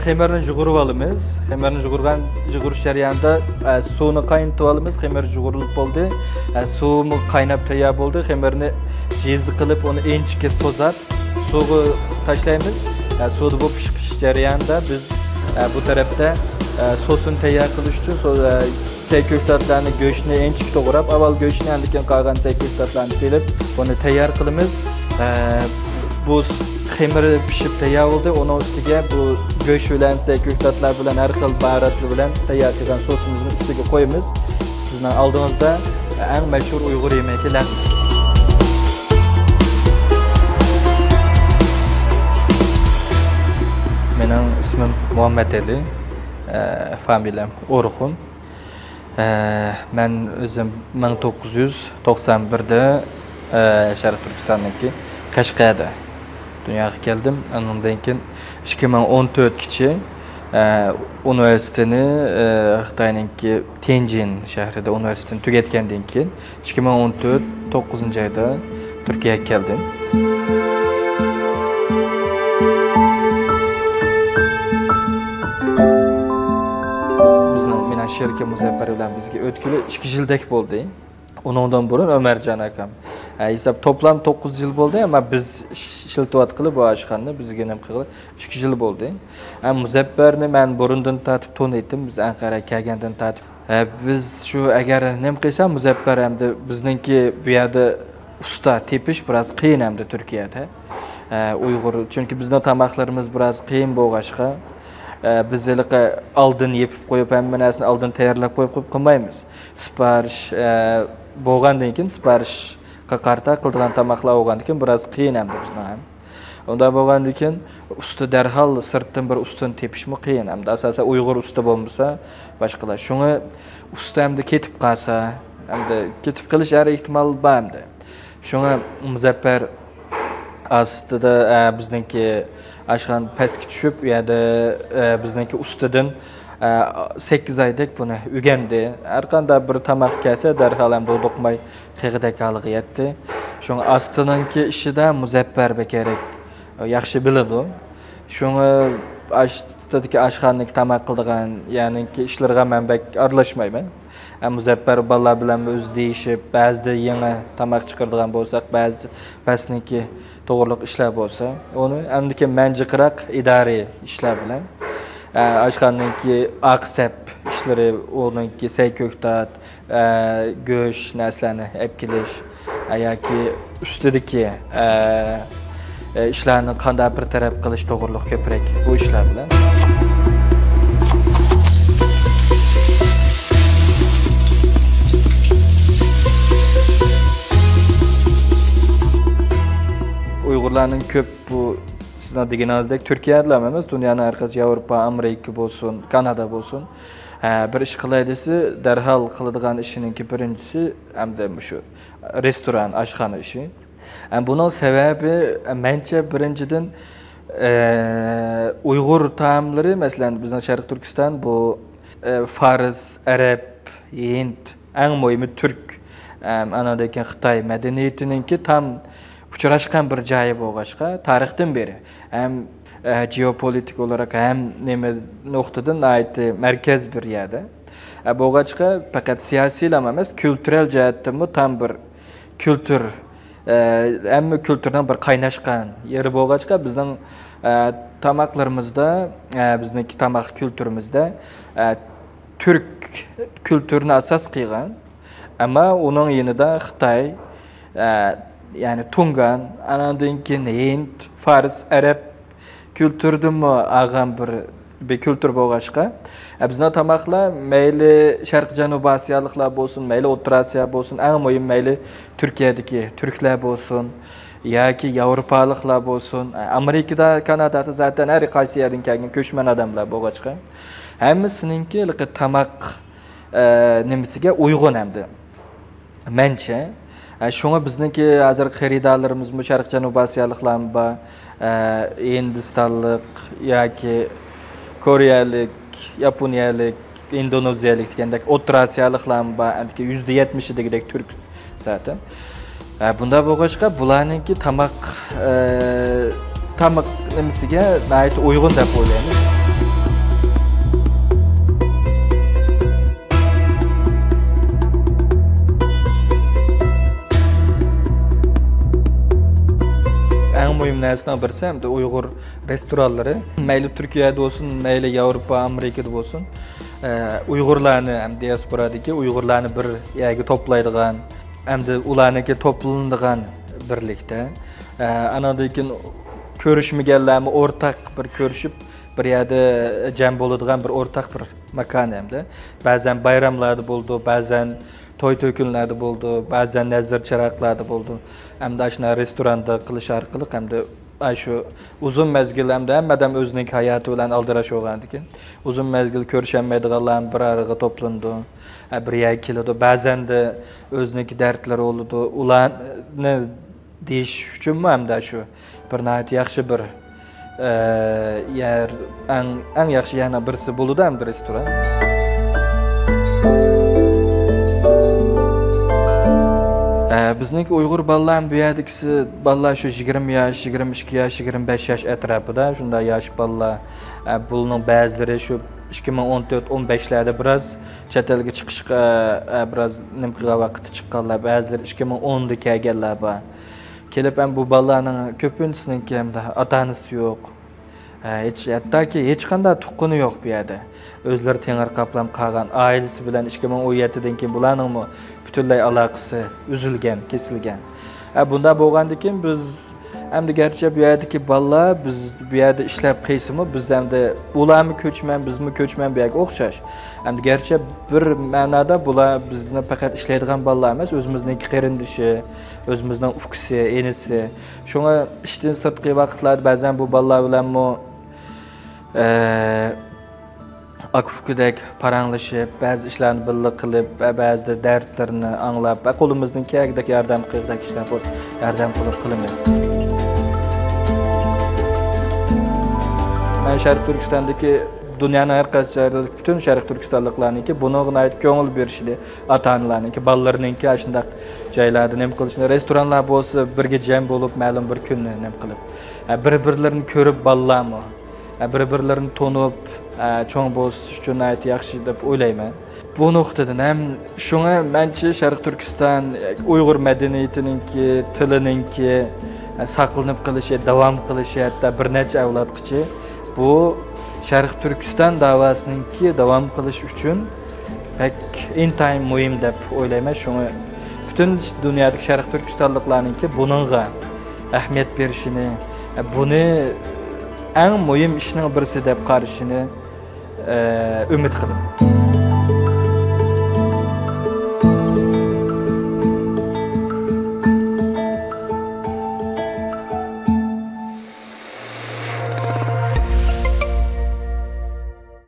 xemirni jug'urib olamiz. Xemirni jug'urish jarayonida suvni qaynatib olamiz. Xemir jug'urilib bo'ldi. Suvi qaynab tayyor bo'ldi. Xemirni jezi qilib, uni enchikka so'zab, suvni tashlaymiz. Suvni bu pishish jarayonida biz bu tarafda sosini tayyor qilish uchun sayko'ktatlarni go'shtni enchik to'g'rab, avval go'shtni andikan qolgan sayko'ktatlarni silib, buni tayyor qilamiz. Bu xemir pishib tayyor bo'ldi. Uning ustiga bu go'sht bilan sayko'ktatlar bilan har xil baharatlar bilan tayyor qilgan sosimizni ustiga qo'yamiz. Sizning oldingizda eng mashhur Uyg'ur yemeği lahm. Mening ismim Muhammad Ali, familiyam Orxun. Men o'zim 1991da Sharq Turkistondagi Qashqarda dunyoga keldim. Undan keyin 2014-chi universitetini Xitoyninki Tianjin shahrida universitetini tugatgandan keyin 2014 9-oyda Turkiyaga keldim. Şerke Muzaffar bilan bizga o'tkili 2 yildek bo'ldi. Undan burun Ömercan akam. Hesab toplam 9 yil bo'ldi, ammo biz shiltiyotqili bu oshxonni bizga nima qildi? 2 yil bo'ldi. Muzaffarni men burundan tatib taniydim, biz Anqaraga kelgandan tatib. Biz shu agar nima qilsam Muzaffar hamda bizningki bu yerda usta tepish biroz qiyin hamda Turkiyada. Uyg'ur, chunki bizning tamoqlarimiz biroz qiyin bo'lg'ashqa biz oldin yepib qo'yib, hamma narsani oldin tayyorlab qo'yib qilmaymiz. Siparish bo'lgandan keyin siparishga qarta qiladigan tamoqlar bo'lgandan keyin biroz qiyin hamda bizning ham. Unda bo'lgandan keyin usta darhol sirtdan bir ustini tepishmi qiyin hamda asosan Uyg'ur usta bo'lmasa boshqalar. Shuni usta hamda ketib qolsa, hamda ketib qilish har ehtimol bor hamda. Shunga Muzaffar aslida bizningki aşkan pastga tushib, u yerda bizningki ustidan 8 oydek buni o'rgandi. Har qanday bir tamoq kelsa, darhol ham do'qmay qig'idakaligi yetdi. Shunga astiningki ishida Muzaffar kerak, yaxshi biladi. Shunga ashtidagi aşkanlik tamoq qiladigan, ya'niki ishlarga men bek aralashmayman. Muzaffar bolalar bilan o'z deyishib, ba'zida yangi tamoq chiqaradigan bo'lsak, ba'zida pastniki to'g'riliq ishlar bo'lsa, uni hamdiki manjiqroq idoriy ishlar bilan oshxonaniki aqsab ishlari, uninki sayko'ktat, go'sht narsalarni olib kelish yoki ustidagi ishlarni qanday bir taraf qilish to'g'riliq ko'proq bu ishlar bilan. Uyg'urlarning ko'p bu sizlar deganingizdek Turkiyada emas, dunyoning har qaysi Yevropa, Amerika bo'lsin, Kanada bo'lsin, bir ish qilay desa, darhol qiladigan ishiningki birinchisi hamda shu restoran, oshxona ishi. Buning sababi mencha birinchidan Uyg'ur taomlari, masalan, bizning Sharq Turkiston bu Fars, Arab, Hind, eng muhimi Turk, anadagi Xitoy madaniyatiningki tam uchrashgan bir joyi bo'lg'ashqa tarixdan beri ham geopolitik olarak ham nima nuqtadan aytdi markaz bir yerda bo'lg'achqa faqat siyosiy emas, kultural jihatdan tam bir kultur hamma kulturdan bir qaynashgan yeri bo'lg'achqa bizning tamoqlarimizda, bizningki tamoq kulturimizda Turk kulturini asos qilgan, ammo uning yanida Xitoy, yani Tungan, anadan keyin Hind, Fars, Arab kültürden ağam bir kültür bo'lg'ashqa. Bizning tamoqlar mayli Sharq Janubiy Osiyoliklar bo'lsin, mayli O'rta Osiyo bo'lsin, eng muhim mayli Turkiyadagi turklar bo'lsin yoki Yevropaliklar bo'lsin, Amerikada, Kanadada zaten har qaysi yerdan kelgan ko'chman odamlar bo'lg'achqa. Hammasininki tamoq nimasiga uyg'un hamda. Mencha shunga bizniki hozir xaridorlarimiz Sharq Janubiy Osiyoliklar bor, Hindistonlik yoki Koreyalik, Yaponiyalik, Indoneziyalik degandek O'rta Osiyoliklar bor, %70 degidek turk zaten. Bunda bo'lg'achqa bularningki tamoq nimasiga uyg'un deb o'ylaymiz. narslardan birisi hem de Uyg'ur restoranları. Mayli Turkiyada olsun, mayli Avrupa, Amerikada olsun. Uyg'urlarni ham diasporadagi Uyg'urlarni bir yerga to'playdigan, hamda ularniki to'planadigan birlikda. Anadan keyin ko'rishmaganlarni o'rtaq bir ko'rishib, bir yerda jam bo'ladigan bir o'rtaq bir makon hamda. Ba'zan bayramlarda bo'ldi, ba'zan to'y to'kinlarda bo'ldi, ba'zan nazar charaqlarda bo'ldi. Hamda shuna restoranda qilish orqali hamda shu uzun mezgil hamda hammadan o'zining hayoti bilan aldirash bo'lgan ekan. Uzun mezgil ko'rishamaydiganlar bir araya to'plandi. Bir yerga keladi. Ba'zan da o'zining dardlari bo'ladi. Ularni deyish uchunmi hamda shu bir nəhayət yaxshi bir yer, ən yaxshi yana birisi bo'ladi hamda restoran. Bizning Uyg'ur bolalar bu yerdagisi bolalar shu 20 yosh, 22 yosh, 25 yosh atrofida shunday yosh bolalar. Bularning ba'zilari shu 2014-15larda biroz chet elga chiqishga biroz nim qilgan vaqtda chiqqanlar, ba'zilari 2010da kelganlar bor. Kelib ham bu bolalarning ko'pinchisining hamda ota-onasi yo'q. Hattoki hech qanday tuqquni yo'q bu yerda. O'zlari tengir qaplam qolgan oilasi bilan 2017dan keyin bularning butunlay aloqasi uzilgan, kesilgan. Bunda bo'lgandan keyin biz hamda garchi bu yerdagi bolalar biz bu yerda ishlab qo'ysimi, biz hamda ularmi ko'chman, bizmi ko'chman bu yerga o'xshash. Hamda garchi bir ma'noda bular bizni faqat ishlaydigan bolalar emas, o'zimizning qarindishi, o'zimizning ufqisi, enisi. Shunga ishdan sirtqi vaqtlarda ba'zan bu bolalar bilanmi akufkudek paranglashib, ba'zi ishlarni birga qilib, ba'zida dardlarini anglab, qo'limizdan kelgandek yordam qildik ishlar bo'lsa, yordam qilib qilamiz. Men Sharq Turkistondagi dunyoning har qaysi joylarida bütün Sharq Turkistonliklarniki bunga ko'ngil berishdi, ota-onalarniki, bolalarniki shunday joylarda nima qilishni, restoranlar bo'lsa, birga jam bo'lib, ma'lum bir kunni nima qilib, bir-birlarini ko'rib bolalarmi, bir-birlarini tonib, cho'ng bo'lish uchun yaxshi deb o'ylayman. Bu nuqtadan ham shunga menchi Sharq Turkiston Uyg'ur madaniyatiningki, tilininki saqlanib qilishi, davom qilishi, hatto bir necha avlodgacha bu Sharq Turkiston da'vosiningki davom qilish uchun pek intayin muhim deb o'ylayman. Shunga butun dunyodagi Sharq Turkistonliklarningki buningga ahamiyat berishini, buni eng muhim ishning birisi deb qarashini umid qilaman.